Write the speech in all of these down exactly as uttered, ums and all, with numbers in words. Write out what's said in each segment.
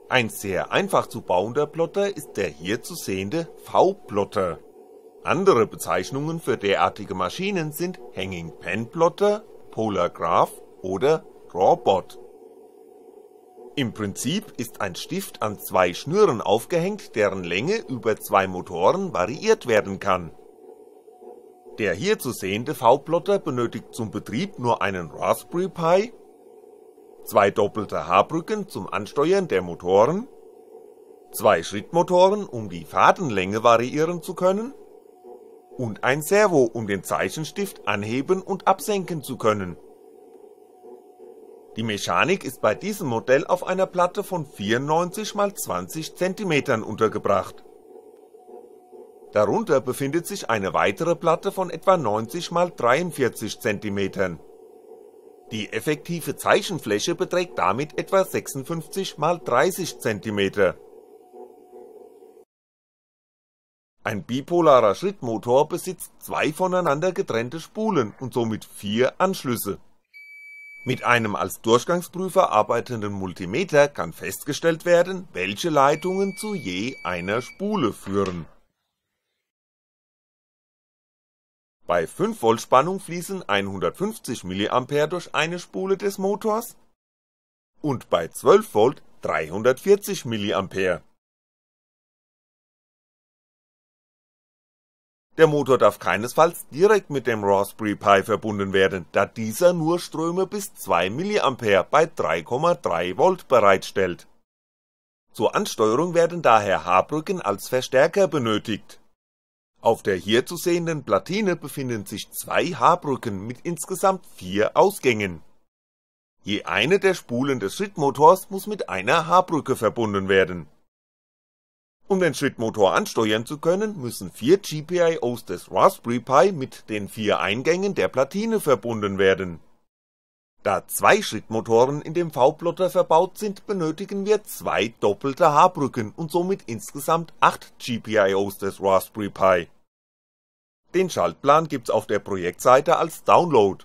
Ein sehr einfach zu bauender Plotter ist der hier zu sehende V-Plotter. Andere Bezeichnungen für derartige Maschinen sind Hanging Pen Plotter, Polar Graph oder Drawbot. Im Prinzip ist ein Stift an zwei Schnüren aufgehängt, deren Länge über zwei Motoren variiert werden kann. Der hier zu sehende V-Plotter benötigt zum Betrieb nur einen Raspberry Pi, zwei doppelte H-Brücken zum Ansteuern der Motoren, zwei Schrittmotoren, um die Fadenlänge variieren zu können, und ein Servo, um den Zeichenstift anheben und absenken zu können. Die Mechanik ist bei diesem Modell auf einer Platte von vierundneunzig mal zwanzig Zentimetern untergebracht. Darunter befindet sich eine weitere Platte von etwa neunzig mal dreiundvierzig Zentimetern. Die effektive Zeichenfläche beträgt damit etwa sechsundfünfzig mal dreißig Zentimeter. Ein bipolarer Schrittmotor besitzt zwei voneinander getrennte Spulen und somit vier Anschlüsse. Mit einem als Durchgangsprüfer arbeitenden Multimeter kann festgestellt werden, welche Leitungen zu je einer Spule führen. Bei fünf Volt Spannung fließen hundertfünfzig Milliampere durch eine Spule des Motors und bei zwölf Volt dreihundertvierzig Milliampere. Der Motor darf keinesfalls direkt mit dem Raspberry Pi verbunden werden, da dieser nur Ströme bis zwei Milliampere bei drei Komma drei Volt bereitstellt. Zur Ansteuerung werden daher H-Brücken als Verstärker benötigt. Auf der hier zu sehenden Platine befinden sich zwei H-Brücken mit insgesamt vier Ausgängen. Je eine der Spulen des Schrittmotors muss mit einer H-Brücke verbunden werden. Um den Schrittmotor ansteuern zu können, müssen vier G P I Os des Raspberry Pi mit den vier Eingängen der Platine verbunden werden. Da zwei Schrittmotoren in dem V-Plotter verbaut sind, benötigen wir zwei doppelte H-Brücken und somit insgesamt acht G P I Os des Raspberry Pi. Den Schaltplan gibt's auf der Projektseite als Download.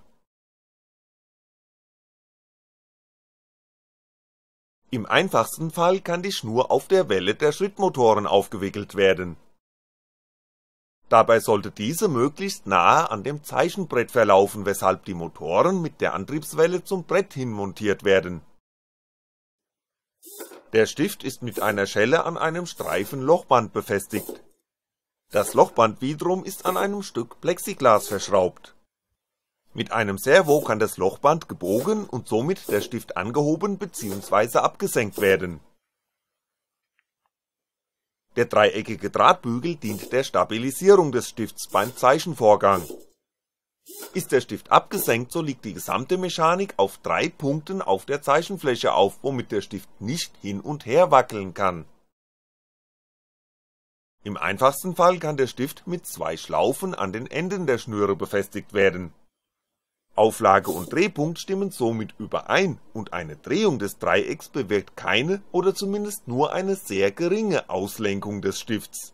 Im einfachsten Fall kann die Schnur auf der Welle der Schrittmotoren aufgewickelt werden. Dabei sollte diese möglichst nahe an dem Zeichenbrett verlaufen, weshalb die Motoren mit der Antriebswelle zum Brett hin montiert werden. Der Stift ist mit einer Schelle an einem Streifen Lochband befestigt. Das Lochband wiederum ist an einem Stück Plexiglas verschraubt. Mit einem Servo kann das Lochband gebogen und somit der Stift angehoben bzw. abgesenkt werden. Der dreieckige Drahtbügel dient der Stabilisierung des Stifts beim Zeichenvorgang. Ist der Stift abgesenkt, so liegt die gesamte Mechanik auf drei Punkten auf der Zeichenfläche auf, womit der Stift nicht hin und her wackeln kann. Im einfachsten Fall kann der Stift mit zwei Schlaufen an den Enden der Schnüre befestigt werden. Auflage und Drehpunkt stimmen somit überein und eine Drehung des Dreiecks bewirkt keine oder zumindest nur eine sehr geringe Auslenkung des Stifts.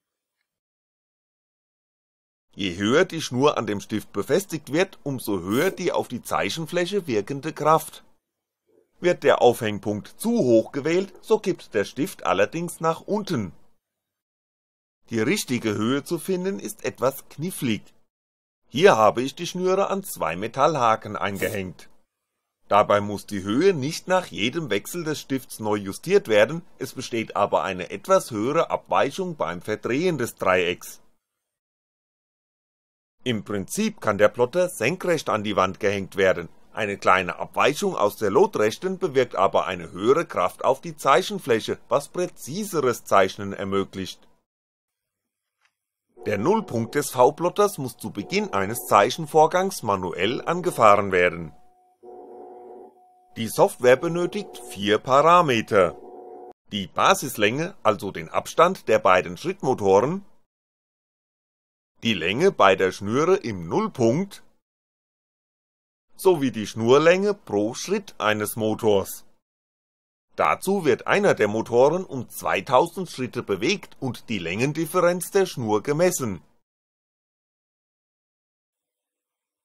Je höher die Schnur an dem Stift befestigt wird, umso höher die auf die Zeichenfläche wirkende Kraft. Wird der Aufhängpunkt zu hoch gewählt, so kippt der Stift allerdings nach unten. Die richtige Höhe zu finden ist etwas knifflig. Hier habe ich die Schnüre an zwei Metallhaken eingehängt. Dabei muss die Höhe nicht nach jedem Wechsel des Stifts neu justiert werden, es besteht aber eine etwas höhere Abweichung beim Verdrehen des Dreiecks. Im Prinzip kann der Plotter senkrecht an die Wand gehängt werden, eine kleine Abweichung aus der lotrechten bewirkt aber eine höhere Kraft auf die Zeichenfläche, was präziseres Zeichnen ermöglicht. Der Nullpunkt des V-Plotters muss zu Beginn eines Zeichenvorgangs manuell angefahren werden. Die Software benötigt vier Parameter: die Basislänge, also den Abstand der beiden Schrittmotoren, die Länge beider Schnüre im Nullpunkt sowie die Schnurlänge pro Schritt eines Motors. Dazu wird einer der Motoren um zweitausend Schritte bewegt und die Längendifferenz der Schnur gemessen.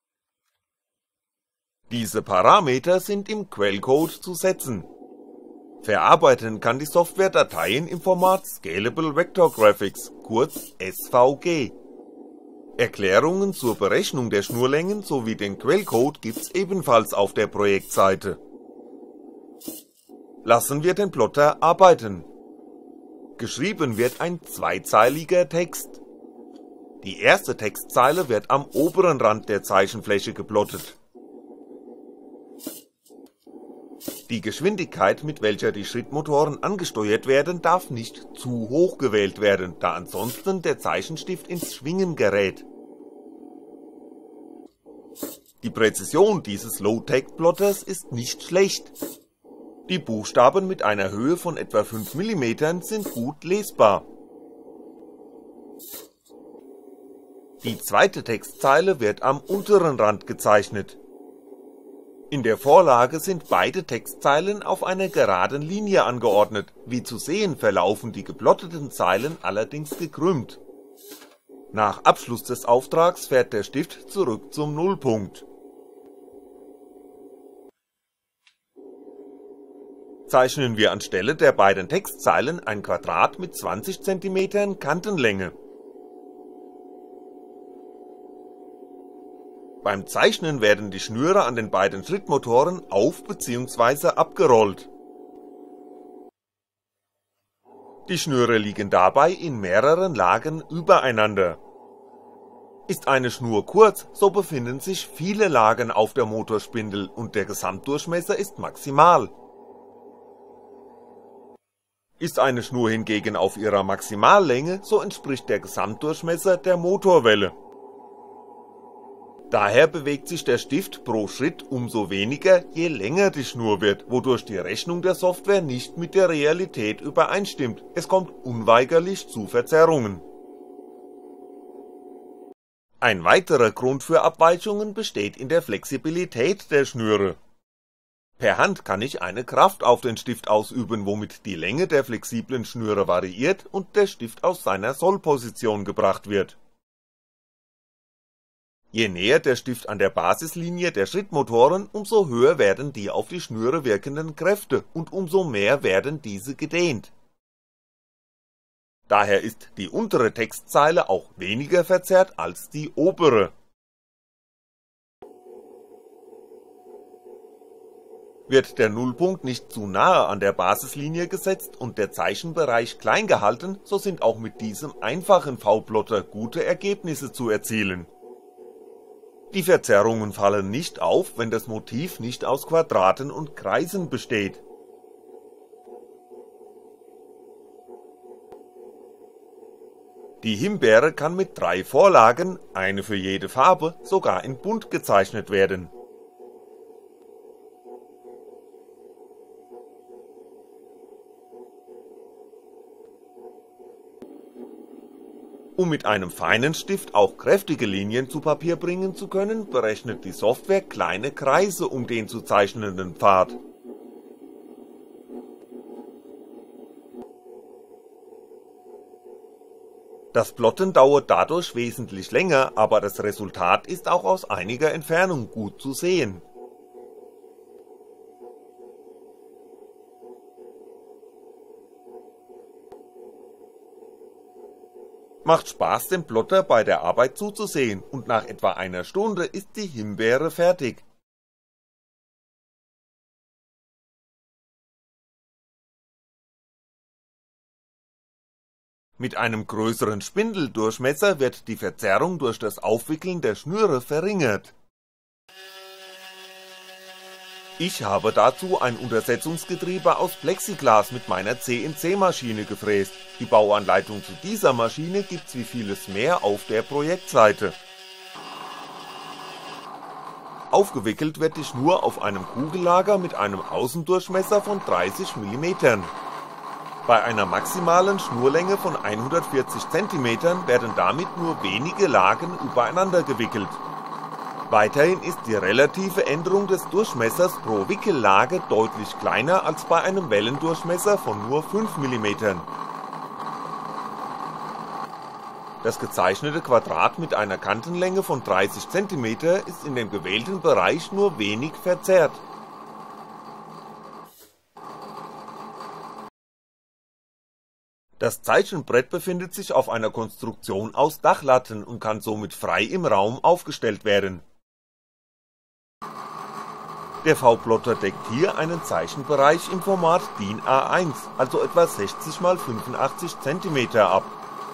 Diese Parameter sind im Quellcode zu setzen. Verarbeiten kann die Software Dateien im Format Scalable Vector Graphics, kurz S V G. Erklärungen zur Berechnung der Schnurlängen sowie den Quellcode gibt's ebenfalls auf der Projektseite. Lassen wir den Plotter arbeiten. Geschrieben wird ein zweizeiliger Text. Die erste Textzeile wird am oberen Rand der Zeichenfläche geplottet. Die Geschwindigkeit, mit welcher die Schrittmotoren angesteuert werden, darf nicht zu hoch gewählt werden, da ansonsten der Zeichenstift ins Schwingen gerät. Die Präzision dieses Low-Tech-Plotters ist nicht schlecht. Die Buchstaben mit einer Höhe von etwa fünf Millimeter sind gut lesbar. Die zweite Textzeile wird am unteren Rand gezeichnet. In der Vorlage sind beide Textzeilen auf einer geraden Linie angeordnet, wie zu sehen verlaufen die geplotteten Zeilen allerdings gekrümmt. Nach Abschluss des Auftrags fährt der Stift zurück zum Nullpunkt. Zeichnen wir anstelle der beiden Textzeilen ein Quadrat mit zwanzig Zentimeter Kantenlänge. Beim Zeichnen werden die Schnüre an den beiden Schrittmotoren auf- bzw. abgerollt. Die Schnüre liegen dabei in mehreren Lagen übereinander. Ist eine Schnur kurz, so befinden sich viele Lagen auf der Motorspindel und der Gesamtdurchmesser ist maximal. Ist eine Schnur hingegen auf ihrer Maximallänge, so entspricht der Gesamtdurchmesser der Motorwelle. Daher bewegt sich der Stift pro Schritt umso weniger, je länger die Schnur wird, wodurch die Rechnung der Software nicht mit der Realität übereinstimmt, es kommt unweigerlich zu Verzerrungen. Ein weiterer Grund für Abweichungen besteht in der Flexibilität der Schnüre. Per Hand kann ich eine Kraft auf den Stift ausüben, womit die Länge der flexiblen Schnüre variiert und der Stift aus seiner Sollposition gebracht wird. Je näher der Stift an der Basislinie der Schrittmotoren, umso höher werden die auf die Schnüre wirkenden Kräfte und umso mehr werden diese gedehnt. Daher ist die untere Textzeile auch weniger verzerrt als die obere. Wird der Nullpunkt nicht zu nahe an der Basislinie gesetzt und der Zeichenbereich klein gehalten, so sind auch mit diesem einfachen V-Plotter gute Ergebnisse zu erzielen. Die Verzerrungen fallen nicht auf, wenn das Motiv nicht aus Quadraten und Kreisen besteht. Die Himbeere kann mit drei Vorlagen, eine für jede Farbe, sogar in bunt gezeichnet werden. Um mit einem feinen Stift auch kräftige Linien zu Papier bringen zu können, berechnet die Software kleine Kreise um den zu zeichnenden Pfad. Das Plotten dauert dadurch wesentlich länger, aber das Resultat ist auch aus einiger Entfernung gut zu sehen. Macht Spaß, dem Plotter bei der Arbeit zuzusehen, und nach etwa einer Stunde ist die Himbeere fertig. Mit einem größeren Spindeldurchmesser wird die Verzerrung durch das Aufwickeln der Schnüre verringert. Ich habe dazu ein Untersetzungsgetriebe aus Plexiglas mit meiner C N C-Maschine gefräst. Die Bauanleitung zu dieser Maschine gibt's wie vieles mehr auf der Projektseite. Aufgewickelt wird die Schnur auf einem Kugellager mit einem Außendurchmesser von dreißig Millimeter. Bei einer maximalen Schnurlänge von hundertvierzig Zentimeter werden damit nur wenige Lagen übereinander gewickelt. Weiterhin ist die relative Änderung des Durchmessers pro Wickellage deutlich kleiner als bei einem Wellendurchmesser von nur fünf Millimeter. Das gezeichnete Quadrat mit einer Kantenlänge von dreißig Zentimeter ist in dem gewählten Bereich nur wenig verzerrt. Das Zeichenbrett befindet sich auf einer Konstruktion aus Dachlatten und kann somit frei im Raum aufgestellt werden. Der V-Plotter deckt hier einen Zeichenbereich im Format DIN A eins, also etwa sechzig mal fünfundachtzig Zentimeter ab.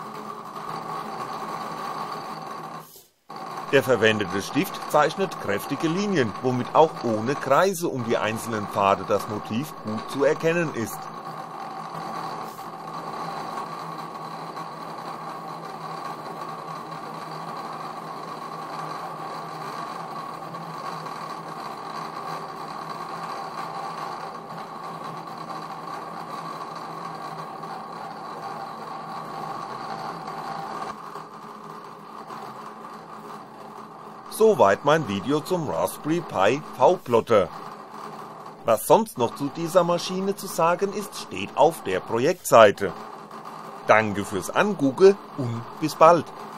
Der verwendete Stift zeichnet kräftige Linien, womit auch ohne Kreise um die einzelnen Pfade das Motiv gut zu erkennen ist. Soweit mein Video zum Raspberry Pi V-Plotter. Was sonst noch zu dieser Maschine zu sagen ist, steht auf der Projektseite. Danke fürs Angucken und bis bald.